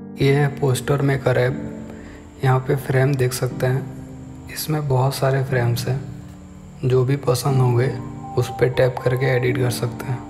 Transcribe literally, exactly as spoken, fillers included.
ये है poster maker app. यहाँ पे फ्रेम देख सकते हैं। इसमें बहुत सारे फ्रेम्स हैं। जो भी पसंद होंगे उस पर टैप करके एडिट कर सकते हैं।